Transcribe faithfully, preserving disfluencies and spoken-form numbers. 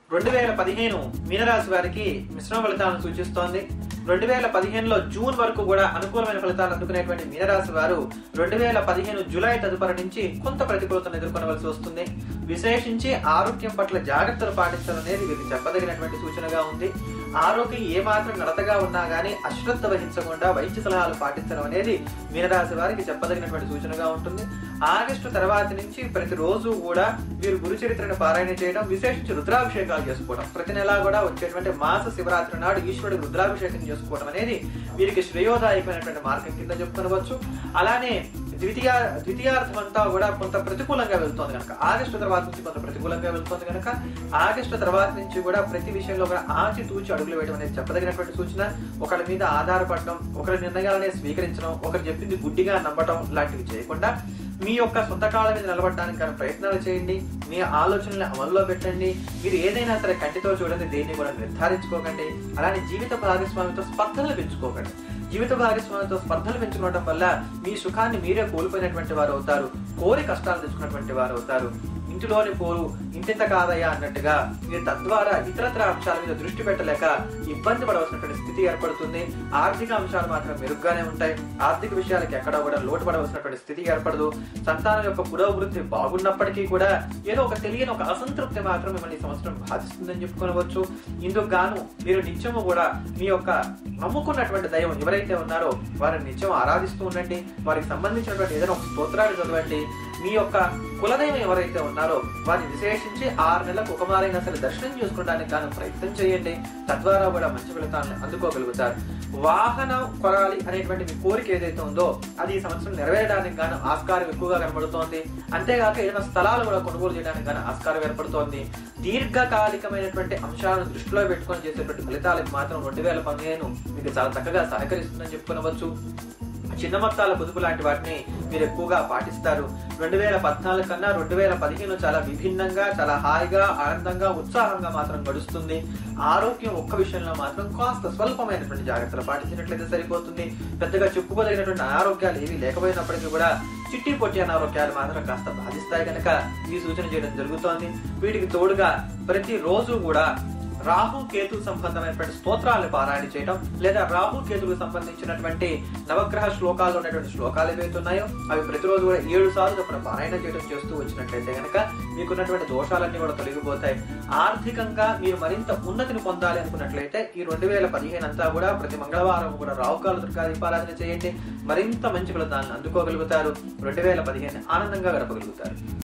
రెండు వేల పదిహేను మీనరాశి వారికి మిశ్రమ ఫలితాలను సూచిస్తోంది. రెండు వేల పదిహేనులో జూన్ వరకు కూడా అనుకూలమైన ఫలితాలు అందుకునేటువంటి మీనరాశి వారు రెండు వేల పదిహేను జూలై తదుపరి నుంచి కొంత ప్రతికూలతను ఎదుర్కొనవలసి వస్తుంది. విశేషించి ఆరోగ్యం పట్ల జాగ్రత్తలు పాటించడం అనేది వీరికి చెప్పదగినటువంటి సూచనగా ఉంది. ఆరోగ్యం ఏ మాత్రం నడతగా ఉన్నా గానీ అశ్రద్ధ వహించకుండా వైద్య సలహాలు పాటించడం అనేది మీనరాశి వారికి చెప్పదగినటువంటి సూచనగా ఉంటుంది. ఆగస్టు తర్వాత నుంచి ప్రతిరోజు కూడా వీరు గురు చరిత్రను పారాయణ చేయడం, విశేషించి రుద్రాభిషేకాలు చేసుకోవడం, ప్రతి నెలా కూడా వచ్చేటువంటి మాస శివరాత్రి నాడు ఈశ్వరుడికి రుద్రాభిషేకం చేసుకోవడం అనేది వీరికి శ్రేయోదాయకమైనటువంటి మార్గం కింద చెప్పుకోవచ్చు. అలానే ద్వితీయ ద్వితీయార్థం అంతా కూడా కొంత ప్రతికూలంగా వెళ్తోంది కనుక ఆగస్టు తర్వాత నుంచి కొంత ప్రతికూలంగా వెళ్తోంది కనుక ఆగస్టు తర్వాత నుంచి కూడా ప్రతి విషయంలో కూడా ఆచి తూచి అడుగులు వేయడం అనేది చెప్పదగినటువంటి సూచన. ఒకరి మీద ఆధారపడడం, ఒకరి నిర్ణయాలనే స్వీకరించడం, ఒకరు చెప్పింది గుడ్డిగా నమ్మటం లాంటివి చేయకుండా మీ యొక్క సొంత కాళ్ళ మీద నిలబడడానికి కానీ ప్రయత్నాలు చేయండి. మీ ఆలోచనల్ని అమల్లో పెట్టండి. మీరు ఏదైనా సరే కంటితో చూడండి, దేన్ని కూడా నిర్ధారించుకోకండి. అలానే జీవిత భాగస్వామితో స్పర్ధలు పెంచుకోకండి. జీవిత భాగస్వామితో స్పర్ధలు పెంచుకోవడం వల్ల మీ సుఖాన్ని మీరే కోల్పోయినటువంటి వారు అవుతారు, కోరి కష్టాలు తెచ్చుకున్నటువంటి వారు అవుతారు. ఇంటిలోని పోరు ఇంటింత కాదయ్యా అన్నట్టుగా మీరు తద్వారా ఇతరత్ర అంశాల మీద దృష్టి పెట్టలేక ఇబ్బంది పడవలసినటువంటి స్థితి ఏర్పడుతుంది. ఆర్థిక అంశాలు మాత్రం మెరుగ్గానే ఉంటాయి. ఆర్థిక విషయాలకి ఎక్కడా కూడా లోటు పడవలసినటువంటి స్థితి ఏర్పడదు. సంతానం యొక్క పురోభివృద్ధి బాగున్నప్పటికీ కూడా ఏదో ఒక తెలియని ఒక అసంతృప్తి మాత్రం మిమ్మల్ని ఈ సంవత్సరం బాధిస్తుందని చెప్పుకోవచ్చు. ఇందుకు గాను మీరు నిత్యము కూడా మీ యొక్క నమ్ముకున్నటువంటి దైవం ఎవరైతే ఉన్నారో వారిని నిత్యం ఆరాధిస్తూ ఉండండి. వారికి సంబంధించినటువంటి ఏదైనా ఒక స్తోత్రాలు చదవండి. మీ యొక్క కులదైవం ఎవరైతే ఉన్నారో వారిని విశేషించి ఆరు నెలలకు ఒక మారైనా సరే దర్శనం చేసుకోవడానికి గాను ప్రయత్నం చేయండి. తద్వారా కూడా మంచి ఫలితాలను అందుకోగలుగుతారు. వాహనం కొనాలి అనేటువంటి మీ కోరిక ఏదైతే ఉందో అది ఈ సంవత్సరం నెరవేరడానికి గాను ఆస్కారం ఎక్కువగా కనబడుతోంది. అంతేగాక ఏదైనా స్థలాలు కూడా కొనుగోలు చేయడానికి గాను ఆస్కారం ఏర్పడుతోంది. దీర్ఘకాలికమైనటువంటి అంశాలను దృష్టిలో పెట్టుకొని చేసేటువంటి ఫలితాలకు మాత్రం రెండు వేల పదిహేను మీకు చాలా చక్కగా సహకరిస్తుందని చెప్పుకోవచ్చు. చిన్న మొత్తాల పొదుపు లాంటి వాటిని మీరు ఎక్కువగా పాటిస్తారు. రెండు వేల పద్నాలుగు కన్నా రెండు వేల పదిహేను చాలా విభిన్నంగా, చాలా హాయిగా, ఆనందంగా, ఉత్సాహంగా మాత్రం గడుస్తుంది. ఆరోగ్యం ఒక్క విషయంలో మాత్రం కాస్త స్వల్పమైనటువంటి జాగ్రత్తలు పాటించినట్లయితే సరిపోతుంది. పెద్దగా చెప్పుకోదగినటువంటి అనారోగ్యాలు ఏవి లేకపోయినప్పటికీ కూడా చిట్టి పొట్టి అనారోగ్యాలు మాత్రం కాస్త బాధిస్తాయి కనుక ఈ సూచన చేయడం జరుగుతోంది. వీటికి తోడుగా ప్రతి రోజు కూడా రాహు కేతు సంబంధమైనటువంటి స్తోత్రాలను పారాయణ చేయడం, లేదా రాహు కేతులకు సంబంధించినటువంటి నవగ్రహ శ్లోకాలు ఉన్నటువంటి శ్లోకాలు ఏవైతే ఉన్నాయో అవి ప్రతిరోజు కూడా ఏడు సార్లు చొప్పున పారాయణ చేయడం చేస్తూ వచ్చినట్లయితే కనుక మీకున్నటువంటి దోషాలన్నీ కూడా తొలగిపోతాయి. ఆర్థికంగా మీరు మరింత ఉన్నతిని పొందాలి అనుకున్నట్లయితే ఈ రెండు వేల పదిహేను అంతా కూడా ప్రతి మంగళవారం కూడా రాహుకాల దుర్గా దీపారాధన చేయండి. మరింత మంచి ఫలితాలను అందుకోగలుగుతారు. రెండు వేల పదిహేను ఆనందంగా గడపగలుగుతారు.